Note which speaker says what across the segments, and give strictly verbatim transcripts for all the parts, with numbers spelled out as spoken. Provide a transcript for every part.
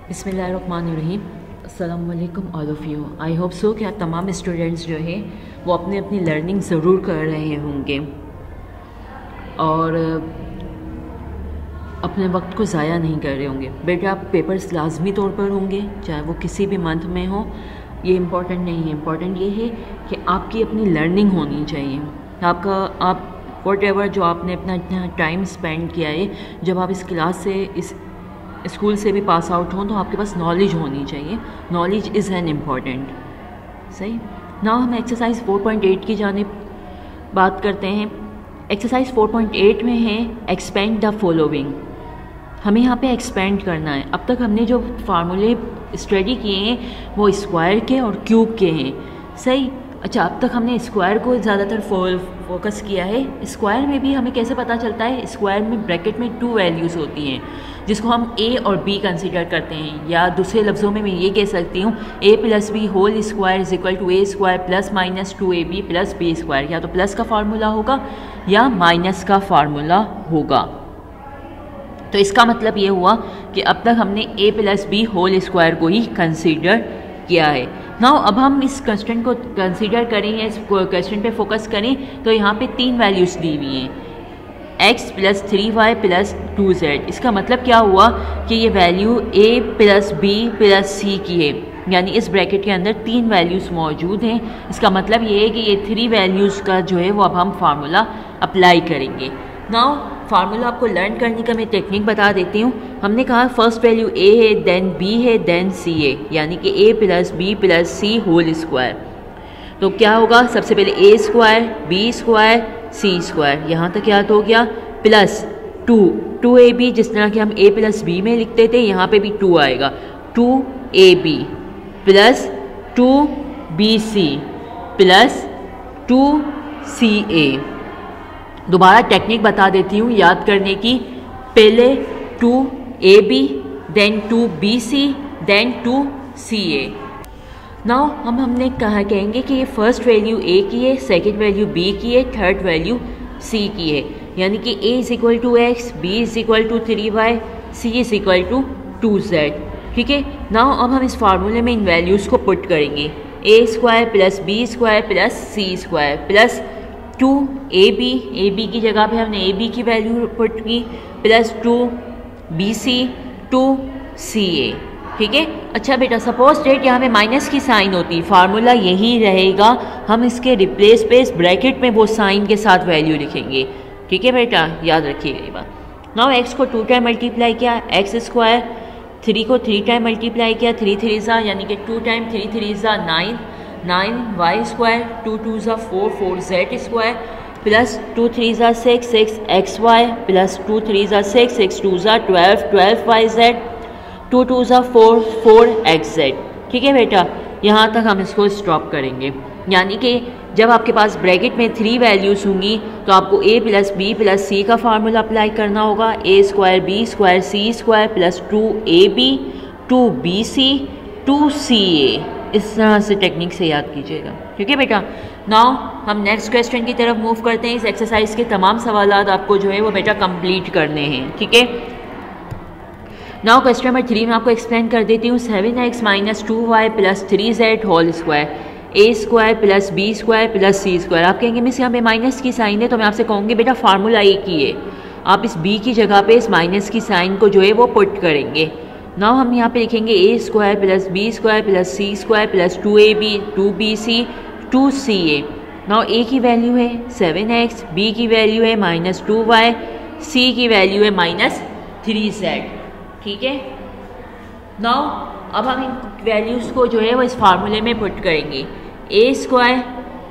Speaker 1: बिस्मिल्लाहिर्रहमानिर्रहीम। अस्सलाम वालेकुम all of you. I hope so कि आप तमाम स्टूडेंट्स जो हैं वो अपनी अपनी लर्निंग ज़रूर कर रहे होंगे और अपने वक्त को ज़ाया नहीं कर रहे होंगे। बेटा आप पेपर्स लाजमी तौर पर होंगे, चाहे वो किसी भी मंथ में हो, ये इम्पॉर्टेंट नहीं है। इम्पॉर्टेंट ये है कि आपकी अपनी लर्निंग होनी चाहिए। आपका आप वॉट एवर जो आपने अपना इतना टाइम स्पेंड किया है, जब आप इस क्लास से इस स्कूल से भी पास आउट हों तो आपके पास नॉलेज होनी चाहिए। Knowledge is an important. सही। नाउ हम एक्सरसाइज फोर पॉइंट एट की जानिब बात करते हैं। एक्सरसाइज फोर पॉइंट एट में है एक्सपेंड द फॉलोइंग। हमें यहाँ पे एक्सपेंड करना है। अब तक हमने जो फार्मूले स्टडी किए हैं वो स्क्वायर के और क्यूब के हैं। सही। अच्छा, अब तक हमने स्क्वायर को ज़्यादातर फोकस किया है। स्क्वायर में भी हमें कैसे पता चलता है? स्क्वायर में ब्रैकेट में टू वैल्यूज़ होती हैं जिसको हम ए और बी कंसिडर करते हैं, या दूसरे लफ्ज़ों में मैं ये कह सकती हूँ a plus b whole square is equal to a square plus minus two A B plus B square. या तो प्लस का फार्मूला होगा या माइनस का फार्मूला होगा। तो इसका मतलब ये हुआ कि अब तक हमने a plus b whole square को ही कंसिडर किया है। नाउ अब हम इस क्वेश्चन को कंसीडर करें या इस क्वेश्चन पे फोकस करें तो यहाँ पे तीन वैल्यूज़ दी हुई हैं, x plus three y plus two z. इसका मतलब क्या हुआ कि ये value a plus b plus c की है, यानी इस ब्रैकेट के अंदर तीन वैल्यूज़ मौजूद हैं। इसका मतलब ये है कि ये थ्री वैल्यूज़ का जो है वो अब हम फार्मूला अप्लाई करेंगे। नाउ फार्मूला आपको लर्न करने का मैं टेक्निक बता देती हूँ। हमने कहा फर्स्ट वैल्यू a है, देन b है, देन c है, यानी कि a plus b plus c whole square. तो क्या होगा? सबसे पहले a square, b square, c square, यहाँ तक याद हो गया, प्लस टू टू ए बी, जिस तरह कि हम a प्लस बी में लिखते थे यहाँ पे भी टू आएगा, two A B plus two B C plus two C a. दोबारा टेक्निक बता देती हूँ याद करने की। पहले टू ए b, then two B c, then two सी ए। नाउ हम हमने कहा कहेंगे कि ये फर्स्ट वैल्यू ए की है, सेकंड वैल्यू बी की है, थर्ड वैल्यू सी की है, यानी कि a is equal to x, b is equal to three y, c is equal to two z. ठीक है। नाउ अब हम इस फार्मूले में इन वैल्यूज़ को पुट करेंगे, a square plus B square plus C square plus two A b, a b की जगह पे हमने ए बी की वैल्यू पुट की, plus two B c, two सी ए। ठीक है। अच्छा बेटा, सपोज डेट यहाँ पे माइनस की साइन होती, फार्मूला यही रहेगा, हम इसके रिप्लेस पे इस ब्रैकेट में वो साइन के साथ वैल्यू लिखेंगे। ठीक है बेटा, याद रखिएगा ये बात। नाउ एक्स को टू टाइम मल्टीप्लाई किया, एक्स स्क्वायर, थ्री को थ्री टाइम मल्टीप्लाई किया, थ्री थ्री ज़ा यानी कि टू टाइम थ्री थ्री ज़ा nine, nine y square, two two ज़ा four, four z square plus two three ज़ा six, six x Y plus two three ज़ा six, six two ज़ा twelve, twelve y z, two two ज़ा four, four x z. ठीक है बेटा, यहाँ तक हम इसको स्टॉप करेंगे। यानी कि जब आपके पास ब्रैकेट में थ्री वैल्यूज़ होंगी तो आपको a plus b plus c का फार्मूला अप्लाई करना होगा, a square b square c square plus two A b, two B c, two C a. इस तरह से टेक्निक से याद कीजिएगा। ठीक है बेटा। नाउ हम नेक्स्ट क्वेश्चन की तरफ मूव करते हैं। इस एक्सरसाइज के तमाम सवालात आपको जो है वो बेटा कंप्लीट करने हैं। ठीक है। नाउ क्वेश्चन नंबर थ्री में आपको एक्सप्लेन कर देती हूँ। Seven x minus two y plus three z whole square, a square plus B square plus C square. आप कहेंगे मिस यहाँ पे माइनस की साइन है, तो मैं आपसे कहूँगी बेटा फार्मूला एक ही है, आप इस बी की जगह पे इस माइनस की साइन को जो है वो पुट करेंगे। नाउ हम यहाँ पे लिखेंगे ए square plus B square plus सी स्क्वायर प्लस टू ए b, two B c, two सी ए। नाउ ए की वैल्यू है सेवन एक्स, बी की वैल्यू है माइनस टू वाई, सी की वैल्यू है माइनस थ्री जेड। ठीक है। नाउ अब हम इन वैल्यूज़ को जो है वो इस फार्मूले में पुट करेंगे। ए स्क्वायर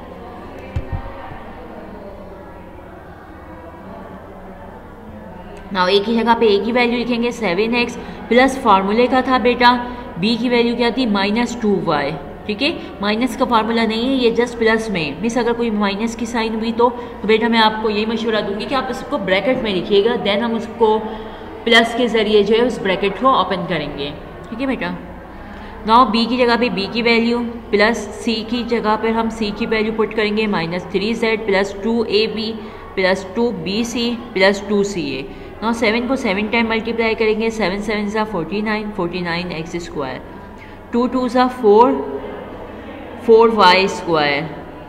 Speaker 1: नाउ ए की जगह पे ए की वैल्यू लिखेंगे सेवन एक्स प्लस फार्मूले का था बेटा बी की वैल्यू क्या थी? Minus two y. ठीक है। माइनस का फार्मूला नहीं है, ये जस्ट प्लस में। मिस अगर कोई माइनस की साइन हुई तो, तो बेटा मैं आपको यही मशवरा दूंगी कि आप इसको ब्रैकेट में लिखिएगा, देन हम उसको प्लस के ज़रिए जो है उस ब्रैकेट को ओपन करेंगे। ठीक है बेटा। नाउ बी की जगह पे बी की वैल्यू प्लस सी की जगह पर हम सी की वैल्यू पुट करेंगे, minus three Z plus two A B plus two B C plus two C A. Now seven को सेवन टाइम मल्टीप्लाई करेंगे, सेवन सेवन ज़ा forty nine, forty nine x square, two two ज़ा four, four Y square,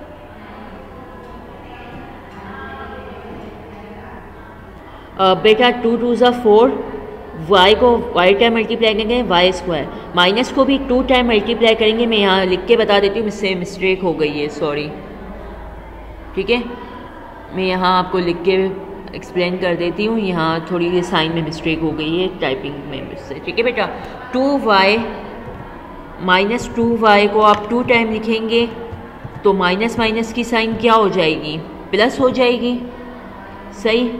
Speaker 1: बेटा two two ज़ा four, Y को Y time multiply करेंगे Y square, minus को भी टू टाइम मल्टीप्लाई करेंगे। मैं यहाँ लिख के बता देती हूँ, मुझसे मिस्टेक हो गई है, सॉरी, ठीक है। मैं यहाँ आपको लिख के एक्सप्लेन कर देती हूँ, यहाँ थोड़ी साइन में मिस्टेक हो गई है टाइपिंग में मुझसे, ठीक है बेटा। Two y minus two y को आप टू टाइम लिखेंगे तो माइनस माइनस की साइन क्या हो जाएगी, प्लस हो जाएगी, सही।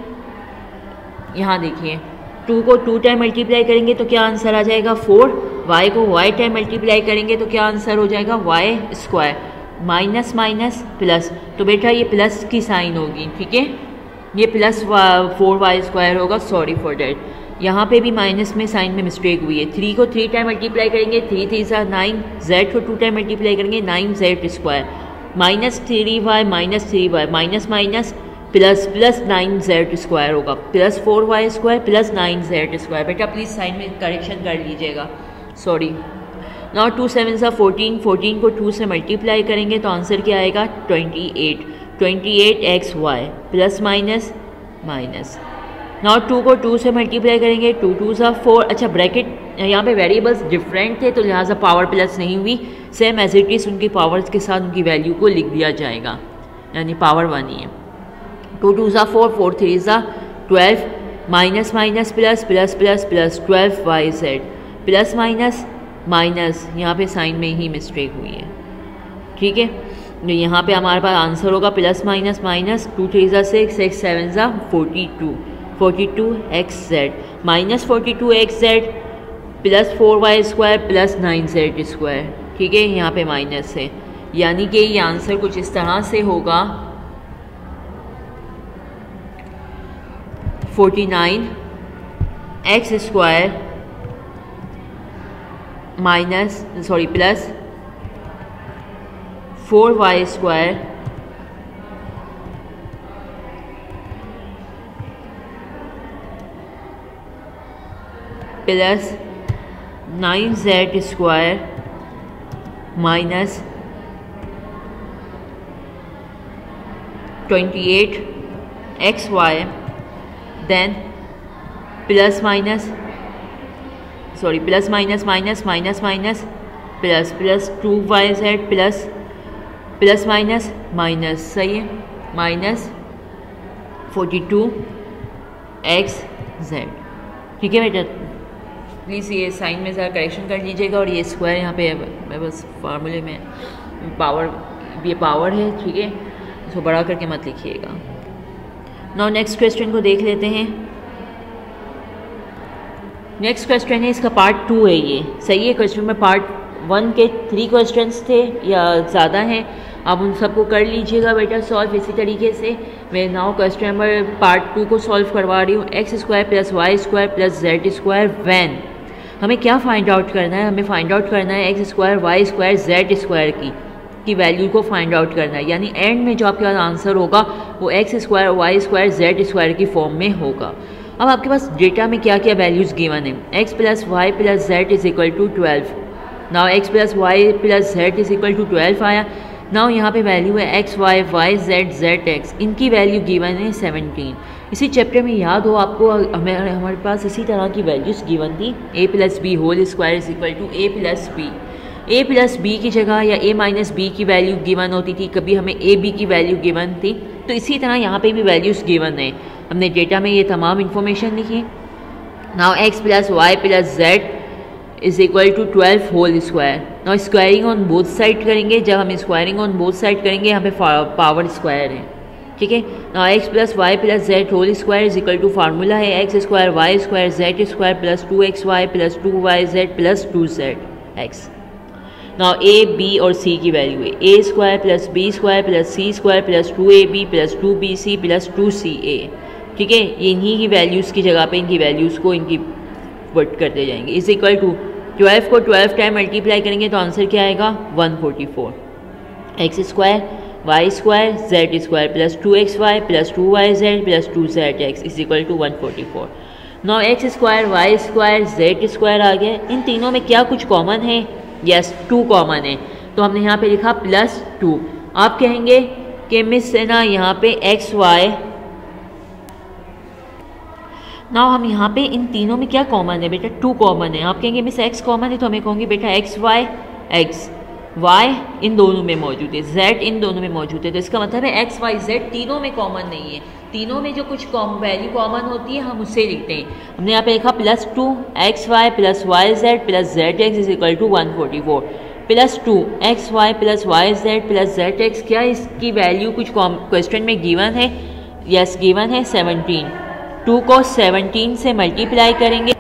Speaker 1: यहाँ देखिए, टू को टू टाइम मल्टीप्लाई करेंगे तो क्या आंसर आ जाएगा फोर, वाई को वाई टाइम मल्टीप्लाई करेंगे तो क्या आंसर हो जाएगा y square, minus minus plus, तो बेटा ये प्लस की साइन होगी, ठीक है, ये प्लस फोर वाई स्क्वायर होगा, सॉरी फॉर डैट। यहाँ पे भी माइनस में साइन में मिस्टेक हुई है। थ्री को थ्री टाइम मल्टीप्लाई करेंगे, थ्री थ्री सा नाइन, जेड को टू टाइम मल्टीप्लाई करेंगे, nine z square, minus three y minus three y, minus minus plus, plus nine z square होगा, plus four Y square plus nine z square. बेटा please sign में correction कर लीजिएगा, sorry. Now two seven सा fourteen, fourteen को two से multiply करेंगे तो आंसर क्या आएगा twenty eight, twenty eight x Y, plus minus minus. Now two को टू से मल्टीप्लाई करेंगे, टू टू सा फोर, अच्छा ब्रैकेट यहाँ पे वेरिएबल्स डिफरेंट थे तो लिहाजा पावर प्लस नहीं हुई, सेम एज इट इज़ उनकी पावर्स के साथ उनकी वैल्यू को लिख दिया जाएगा, यानी पावर वन ही है। टू टू ज़ा फोर, फोर थ्री ज़ा twelve, minus minus plus, plus plus plus, twelve y Z, plus minus minus, यहाँ पे साइन में ही मिस्टेक हुई है, ठीक है। तो यहाँ पे हमारे पास आंसर होगा plus minus minus, two three ज़ा सिक्स, एक्स सेवन ज़ा forty two, forty two x z, minus forty two x z, plus four Y square plus nine z square, ठीक है, यहाँ पे माइनस है, यानी कि ये आंसर कुछ इस तरह से होगा forty nine x square minus sorry plus four Y square plus nine z square minus twenty eight x y, then plus minus sorry plus minus minus minus minus plus plus two Y Z plus plus minus minus, सही है, minus forty two x z, ठीक है बेटा। Please ये sign में ज़रा correction कर लीजिएगा, और ये स्क्वायर यहाँ पे बस फार्मूले में पावर, ये पावर है, ठीक है, इसको बड़ा करके मत लिखिएगा। नाउ नेक्स्ट क्वेश्चन को देख लेते हैं। नेक्स्ट क्वेश्चन है, इसका पार्ट टू है ये, सही है। क्वेश्चन में पार्ट वन के थ्री क्वेश्चंस थे या ज़्यादा हैं, आप उन सबको कर लीजिएगा बेटा सॉल्व इसी तरीके से। मैं now question number part two को सॉल्व करवा रही हूँ। X square plus y square plus z square when, हमें क्या फाइंड आउट करना है, हमें फाइंड आउट करना है x square Y square Z square की की वैल्यू को फाइंड आउट करना है, यानी एंड में जो आपके पास आंसर होगा वो x square Y square Z square की फॉर्म में होगा। अब आपके पास डेटा में क्या क्या वैल्यूज़ गिवन है, x plus Y plus z is equal to twelve, now x plus Y plus z is equal to twelve आया। नाउ यहाँ पे वैल्यू है x y y z z x, इनकी वैल्यू गिवन है seventeen. इसी chapter में याद हो आपको, हमें हमारे पास इसी तरह की वैल्यूज़ गिवन थी, a plus b whole square is equal to a plus b, ए प्लस बी की जगह या ए माइनस बी की वैल्यू गिवन होती थी, कभी हमें ए बी की वैल्यू गिवन थी, तो इसी तरह यहाँ पे भी वैल्यूज़ गिवन है। हमने डेटा में ये तमाम इन्फॉर्मेशन लिखी। Now x plus Y plus z is equal to twelve whole square, now squaring on both side करेंगे, जब हम स्क्वायरिंग ऑन बोथ साइड करेंगे यहाँ पे पावर स्क्वायर है, ठीक है। Now x plus Y plus Z whole square is equal to formula है x square Y square Z square plus two x Y plus two Y Z plus two Z X. Now A B और C की value है A square plus B square plus C square plus two A B plus two B C plus two सी ए, ठीक है। ये इन्हीं की values की जगह पे इनकी वैल्यूज़ को इनकी पुट करते जाएंगे। इज इक्वल टू ट्वेल्व को ट्वेल्व टाइम मल्टीप्लाई करेंगे तो आंसर क्या आएगा one forty four, x square Y square Z square plus two x Y plus two Y Z plus two Z x is equal to one forty four. Now x square Y square Z square आ गया। इन तीनों में क्या कुछ common है? Yes, two common है, तो हमने यहाँ पे लिखा प्लस टू। आप कहेंगे कि मिस है ना यहाँ पे एक्स वाई, ना हम यहाँ पे इन तीनों में क्या कॉमन है? बेटा टू कॉमन है। आप कहेंगे मिस एक्स कॉमन है, तो हमें कहूँगी बेटा एक्स वाई एक्स वाई इन दोनों में मौजूद है, जेड इन दोनों में मौजूद है, तो इसका मतलब है एक्स वाई जेड तीनों में कॉमन नहीं है। तीनों में जो कुछ वैल्यू कॉमन होती है हम उससे लिखते हैं। हमने यहाँ पे लिखा plus two x Y plus y Z plus z x is equal to one forty four. Plus two x Y plus y Z plus z x, क्या इसकी वैल्यू कुछ क्वेश्चन में गिवन है? यस गिवन है seventeen. Two को seventeen से multiply करेंगे।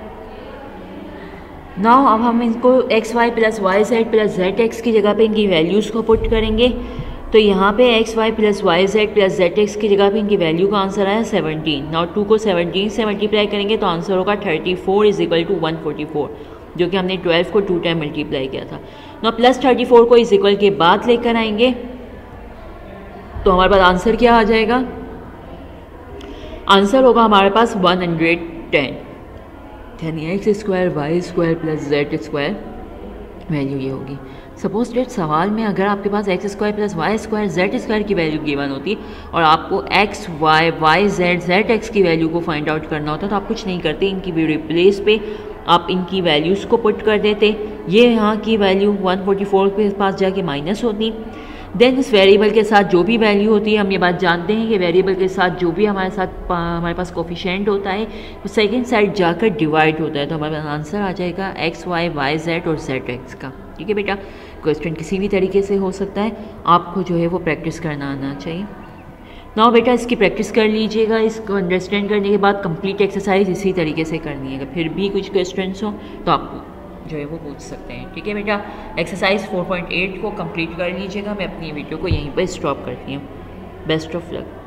Speaker 1: Now अब हम इनको x Y plus y Z plus z x की जगह पे इनकी वैल्यूज़ को पुट करेंगे, तो यहाँ पे x Y plus y Z plus z x की जगह पे इनकी वैल्यू का आंसर आया सेवनटीन। नाउ टू को सेवनटीन से मल्टीप्लाई करेंगे तो आंसर होगा thirty four is equal to one forty four, जो कि हमने ट्वेल्व को टू टाइम मल्टीप्लाई किया था। नाउ प्लस थर्टी फोर को इज इक्वल के बाद लेकर आएंगे तो हमारे पास आंसर क्या आ जाएगा? आंसर होगा हमारे पास वन हंड्रेड टेन, यानी x square Y square plus z square value ये होगी। सपोज डेट सवाल में अगर आपके पास x square plus y square Z square की वैल्यू गिवन होती और आपको x y y z z x की वैल्यू को फाइंड आउट करना होता तो आप कुछ नहीं करते, इनकी रिप्लेस पे आप इनकी वैल्यूज़ को पुट कर देते। ये यहाँ की वैल्यू वन फोर्टी फोर के पास जाके माइनस होती, देन इस वेरिएबल के साथ जो भी वैल्यू होती है, हम ये बात जानते हैं कि वेरिएबल के साथ जो भी हमारे साथ हमारे पास कोफिशिएंट होता है वो सेकंड साइड जाकर डिवाइड होता है, तो हमारे पास आंसर आ जाएगा एक्स वाई वाई जेड और जेड एक्स का। ठीक है बेटा, क्वेश्चन किसी भी तरीके से हो सकता है, आपको जो है वो प्रैक्टिस करना आना चाहिए। नाउ बेटा इसकी प्रैक्टिस कर लीजिएगा, इसको अंडरस्टैंड करने के बाद कंप्लीट एक्सरसाइज इसी तरीके से करनी है। फिर भी कुछ क्वेश्चन हो तो आप जो है वो पूछ सकते हैं। ठीक है बेटा, एक्सरसाइज फोर पॉइंट एट को कंप्लीट कर लीजिएगा। मैं अपनी वीडियो को यहीं पर स्टॉप करती हूँ। Best of luck.